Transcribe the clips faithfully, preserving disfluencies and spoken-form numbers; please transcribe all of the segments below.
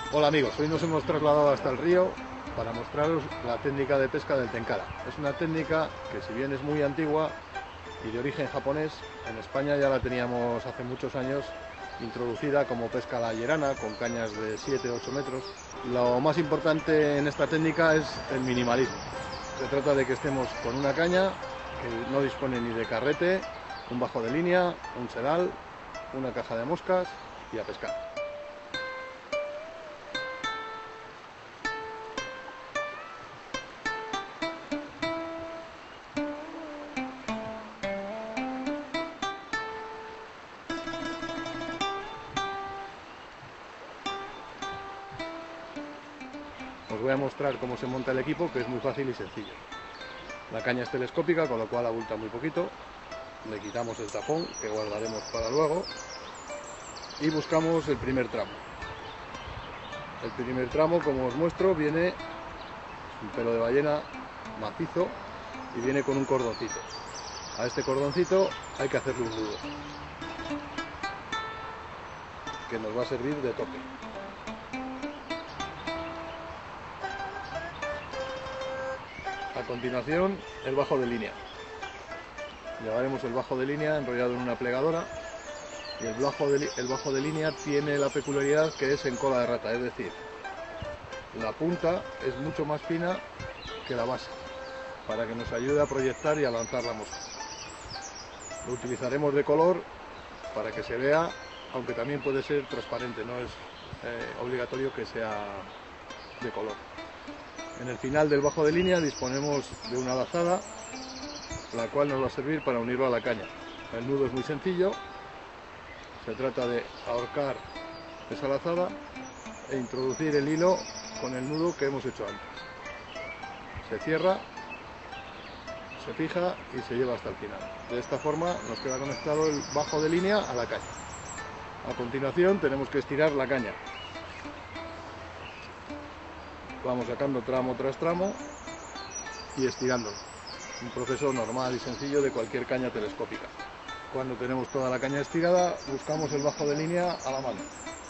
Hola amigos, hoy nos hemos trasladado hasta el río para mostraros la técnica de pesca del tenkara. Es una técnica que, si bien es muy antigua y de origen japonés, en España ya la teníamos hace muchos años introducida como pesca a la llerana, con cañas de siete a ocho metros. Lo más importante en esta técnica es el minimalismo. Se trata de que estemos con una caña que no dispone ni de carrete, un bajo de línea, un sedal, una caja de moscas y a pescar. Os voy a mostrar cómo se monta el equipo, que es muy fácil y sencillo. La caña es telescópica, con lo cual abulta muy poquito. Le quitamos el tapón, que guardaremos para luego, y buscamos el primer tramo. El primer tramo, como os muestro, viene un pelo de ballena macizo y viene con un cordoncito. A este cordoncito hay que hacerle un nudo, que nos va a servir de tope. A continuación, el bajo de línea. Llevaremos el bajo de línea enrollado en una plegadora, y el bajo de, el bajo de línea tiene la peculiaridad que es en cola de rata, es decir, la punta es mucho más fina que la base, para que nos ayude a proyectar y a lanzar la mosca. Lo utilizaremos de color para que se vea, aunque también puede ser transparente, no es eh, obligatorio que sea de color. En el final del bajo de línea disponemos de una lazada, la cual nos va a servir para unirlo a la caña. El nudo es muy sencillo, se trata de ahorcar esa lazada e introducir el hilo con el nudo que hemos hecho antes. Se cierra, se fija y se lleva hasta el final. De esta forma nos queda conectado el bajo de línea a la caña. A continuación tenemos que estirar la caña. Vamos sacando tramo tras tramo y estirándolo. Un proceso normal y sencillo de cualquier caña telescópica. Cuando tenemos toda la caña estirada, buscamos el bajo de línea a la mano.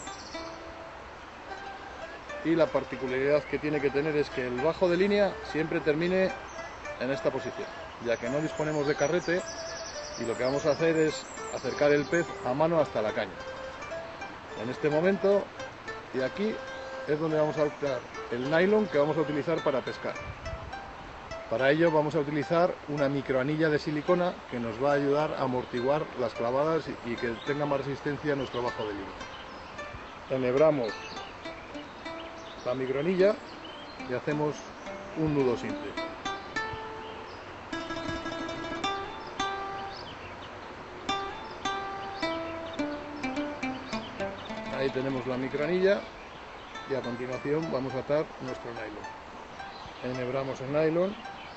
Y la particularidad que tiene que tener es que el bajo de línea siempre termine en esta posición, ya que no disponemos de carrete y lo que vamos a hacer es acercar el pez a mano hasta la caña. En este momento, y aquí, es donde vamos a usar el nylon que vamos a utilizar para pescar. Para ello vamos a utilizar una microanilla de silicona que nos va a ayudar a amortiguar las clavadas y que tenga más resistencia a nuestro bajo de línea. Enhebramos la microanilla y hacemos un nudo simple. Ahí tenemos la microanilla y a continuación vamos a atar nuestro nylon. Enhebramos el nylon,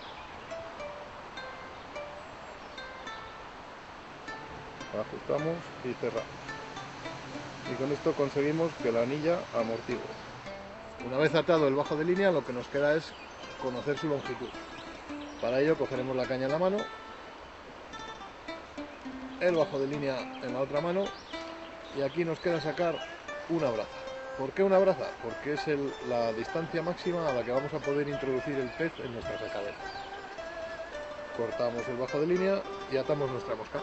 ajustamos y cerramos. Y con esto conseguimos que la anilla amortigue. Una vez atado el bajo de línea, lo que nos queda es conocer su longitud. Para ello cogeremos la caña en la mano, el bajo de línea en la otra mano, y aquí nos queda sacar una braza. ¿Por qué una braza? Porque es el, la distancia máxima a la que vamos a poder introducir el pez en nuestra sacadera. Cortamos el bajo de línea y atamos nuestra mosca.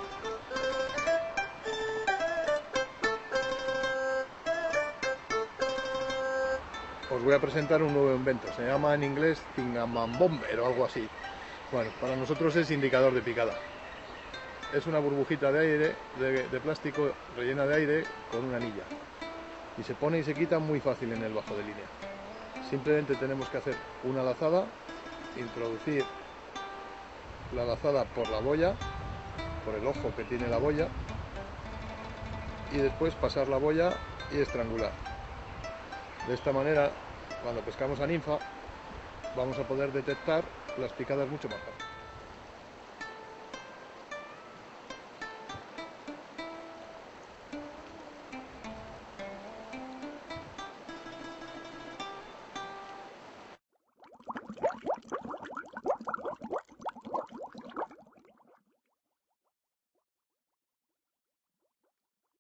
Os voy a presentar un nuevo invento, se llama en inglés Thingamabobber o algo así. Bueno, para nosotros es indicador de picada. Es una burbujita de aire, de, de plástico rellena de aire con una anilla. Y se pone y se quita muy fácil en el bajo de línea. Simplemente tenemos que hacer una lazada, introducir la lazada por la boya, por el ojo que tiene la boya, y después pasar la boya y estrangular. De esta manera, cuando pescamos a ninfa, vamos a poder detectar las picadas mucho más fácil.